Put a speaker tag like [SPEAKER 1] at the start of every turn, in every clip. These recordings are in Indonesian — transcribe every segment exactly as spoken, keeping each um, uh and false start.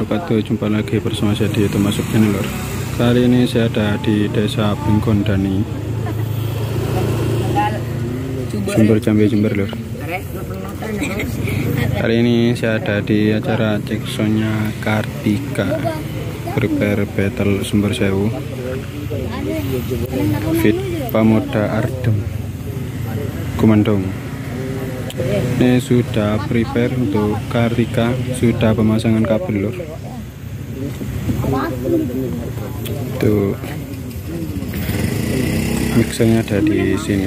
[SPEAKER 1] wabarakatuh. Jumpa lagi bersama saya di Thomas Channel, lor. Kali ini saya ada di Desa Bingkondani, Sumber Jambe, Jember, lor. Kali ini saya ada di acara Ceksonya Kartika Prepare Battle Sumber Sewu Fit Pamoda Ardem Kumandong. Ini sudah prepare untuk Kartika, sudah pemasangan kabel, lor. Tuh mixernya ada di sini.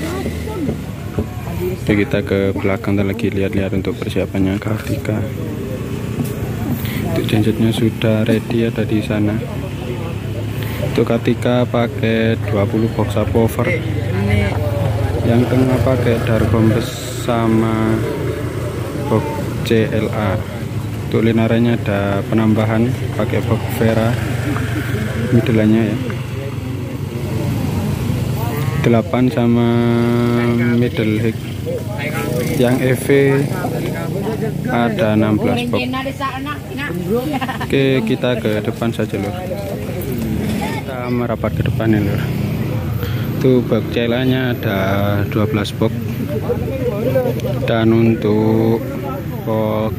[SPEAKER 1] Jadi kita ke belakang lagi lihat-lihat untuk persiapannya Kartika. Untuk gensetnya sudah ready, ada di sana. Untuk Kartika pakai dua puluh box subwoofer, yang tengah pakai Darbombes sama box C L A. Untuk linaranya ada penambahan pakai box Vera, middle-nya ya delapan sama middle hik. Yang E V ada enam belas box. Oke, kita ke depan saja, lor. Kita merapat ke depan ya, lor. Tuh box C L A-nya ada dua belas box. Dan untuk box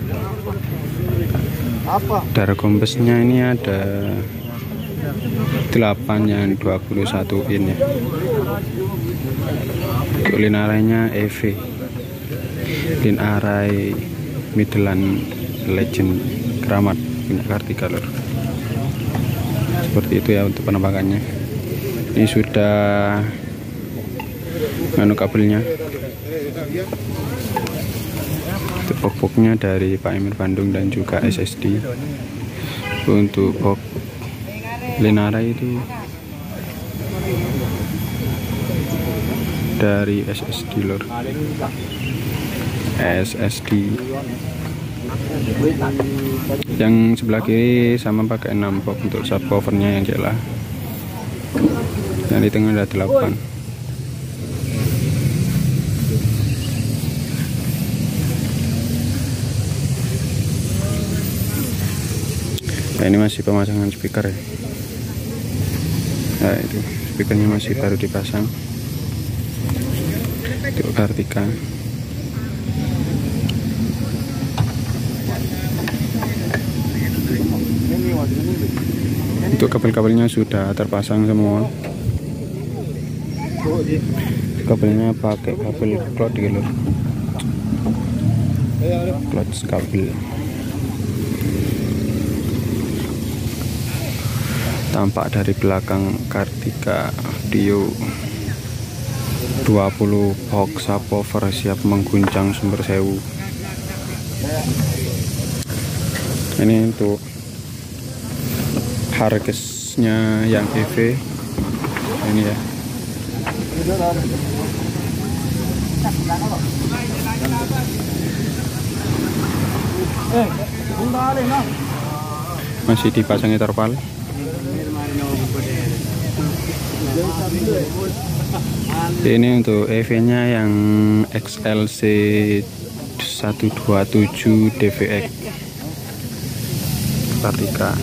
[SPEAKER 1] Darbombesnya ini ada delapan yang dua puluh satu in ya. Untuk lin arraynya E V, lin array Midland Legend Keramat punya Kartika, lor. Seperti itu ya untuk penampakannya. Ini sudah nganu kabelnya. Untuk box-boxnya dari Pak Emir Bandung dan juga S S D. Untuk box linara itu dari S S D, lor. S S D yang sebelah kiri sama pakai enam box untuk subwoofernya yang jelas. Dan di tengah ada delapan. Nah, ini masih pemasangan speaker ya. Nah, itu speakernya masih baru dipasang. Untuk Kartika. Untuk kabel-kabelnya sudah terpasang semua. Kabelnya pakai kabel cloud gitu, cloud kabel. Tampak dari belakang Kartika Dio dua puluh box subwoofer siap mengguncang Sumber Sewu. Ini untuk hargesnya yang E V ini ya. Masih dipasangi terpal. Ini untuk E V-nya yang X L C seratus dua puluh tujuh D V X Kartika.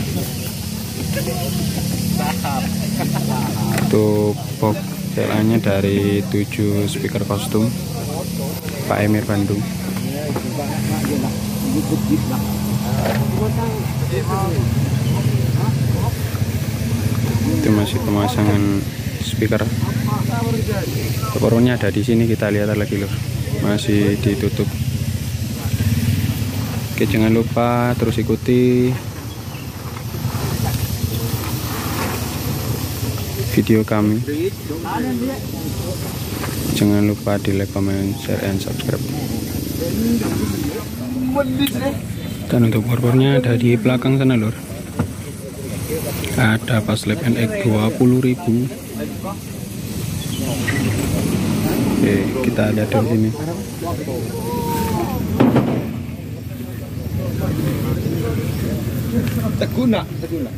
[SPEAKER 1] Untuk box C L A-nya dari tujuh speaker kostum Pak Emir Bandung. Itu masih pemasangan speaker. Powernya ada di sini, kita lihat lagi, lor. Masih ditutup. Oke, jangan lupa terus ikuti video kami. Jangan lupa di like, comment, share, and subscribe. Dan untuk powernya ada di belakang sana, lor. Ada pas lab N X dua puluh ribu. Oke, kita lihat dari sini. Teguna, teguna.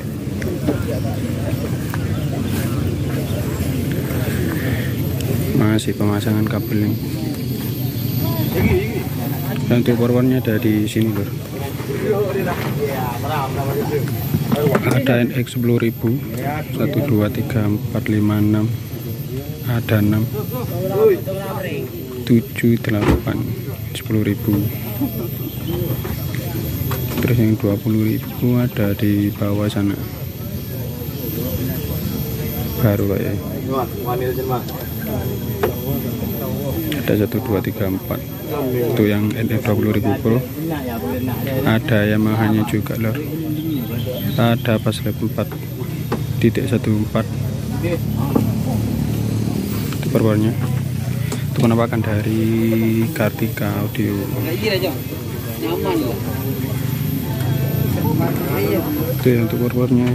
[SPEAKER 1] Masih pemasangan kabel ini. Dan untuk powernya ada di sini, lor. Ada N X sepuluh ribu, satu dua tiga empat lima enam, ada enam, tujuh delapan, sepuluh ribu. Terus yang dua puluh ribu ada di bawah sana, baru kayak ada satu dua tiga empat. Itu yang N X dua puluh ribu Pro. Ada Yamaha-nya juga lor. Ada pas level empat titik satu empat. Itu perbornya. Itu penampakan dari Kartika Audio. Itu yang untuk perbornya.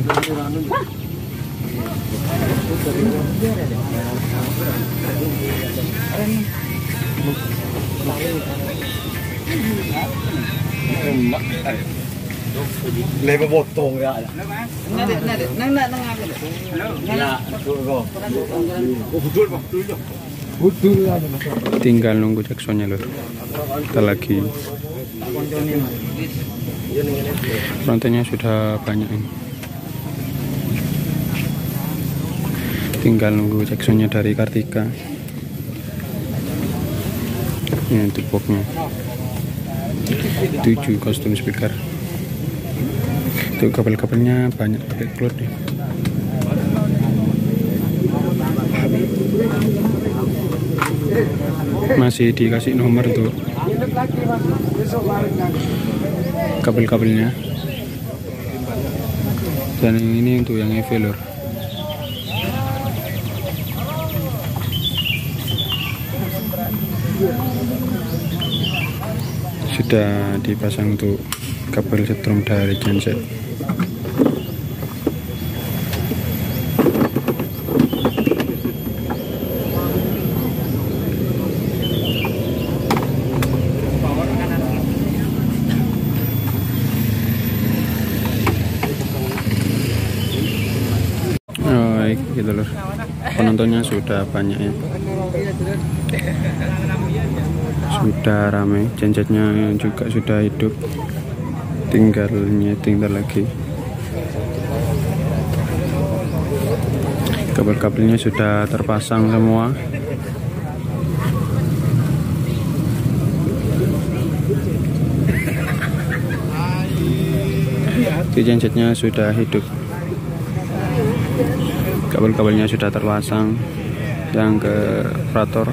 [SPEAKER 2] Lepas potong ya.
[SPEAKER 1] Tinggal nunggu jacksonnya loh. Kita lagi. Frontennya sudah banyak ini. Tinggal nunggu jacksonnya dari Kartika. Ini untuk boxnya tujuh kostum speaker. Itu kabel-kabelnya banyak pakai cloud nih. Masih dikasih nomor tuh kabel-kabelnya. Dan yang ini untuk yang E V lor. Sudah dipasang untuk kabel setrum dari genset. Oh, gitu loh. Penontonnya sudah banyak ya. Sudah ramai, gensetnya juga sudah hidup, tinggal nyeting lagi. Kabel-kabelnya sudah terpasang semua. Di gensetnya sudah hidup, kabel-kabelnya sudah terpasang. Yang ke operator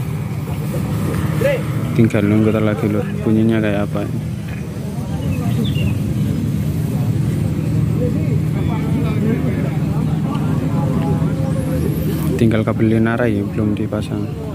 [SPEAKER 1] tinggal nunggu lagi lur, bunyinya kayak apa ini. Tinggal kabel Lenara ya belum dipasang.